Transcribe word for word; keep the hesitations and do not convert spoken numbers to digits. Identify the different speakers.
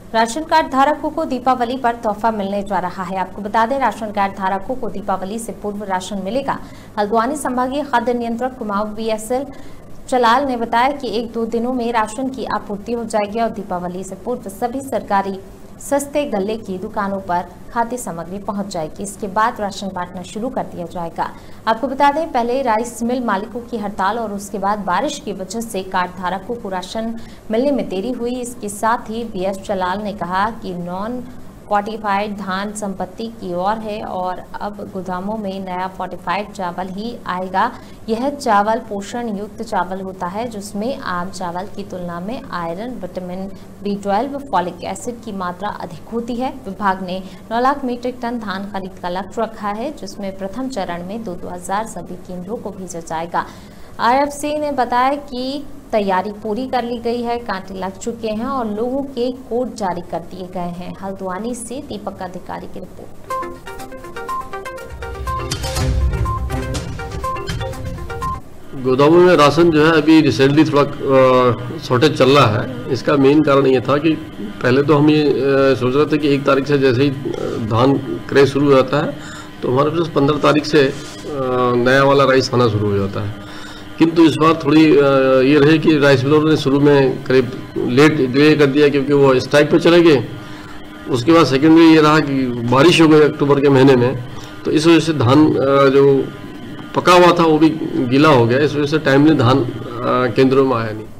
Speaker 1: Ration card धारकों को दीपावली पर तोहफा मिलने जा रहा है। आपको बता दें, राशन कार्ड धारकों को दीपावली से पूर्व राशन मिलेगा। हल्द्वानी संभागीय खाद्य नियंत्रक कुमाऊं बीएसएल चलाल ने बताया कि एक दो दिनों में राशन की आपूर्ति हो जाएगी और दीपावली से पूर्व सभी सरकारी सस्ते गल्ले की दुकानों पर खाद्य सामग्री पहुंच जाएगी। इसके बाद राशन बांटना शुरू कर दिया जाएगा। आपको बता दें, पहले राइस मिल मालिकों की हड़ताल और उसके बाद बारिश की वजह से कार्ड धारकों को राशन मिलने में देरी हुई। इसके साथ ही बीएस चलाल ने कहा कि नॉन फोर्टिफाइड धान संपत्ति की ओर है और अब गोदामों में नया फोर्टिफाइड चावल ही आएगा। यह चावल पोषण युक्त चावल होता है जिसमें आम चावल की तुलना में iron, vitamin B twelve, folic acid की मात्रा अधिक होती है। विभाग ने नौ लाख मीट्रिक टन धान खरीद का लक्ष्य रखा है, जिसमें प्रथम चरण में दो दो हजार सभी केंद्रों को भेजा जाएगा। आईएफसी ने बताया कि तैयारी पूरी कर ली गई है, कांटे लग चुके हैं और लोगों के कोड जारी कर दिए गए हैं। हल्द्वानी से दीपक अधिकारी की रिपोर्ट।
Speaker 2: गोदामों में राशन जो है अभी रिसेंटली थोड़ा शॉर्टेज चल रहा है। इसका मेन कारण ये था कि पहले तो हम ये सोच रहे थे कि एक तारीख से जैसे ही धान क्रय शुरू हो जाता है तो हमारे पास पंद्रह तारीख से नया वाला राइस आना शुरू हो जाता है। किंतु इस बार थोड़ी ये रही कि राइस मिलरों ने शुरू में करीब लेट डिले कर दिया क्योंकि वो स्ट्राइक पे चले गए। उसके बाद सेकेंडरी ये रहा कि बारिश हो गई अक्टूबर के महीने में, तो इस वजह से धान जो पका हुआ था वो भी गीला हो गया। इस वजह से टाइमली धान केंद्रों में आया नहीं।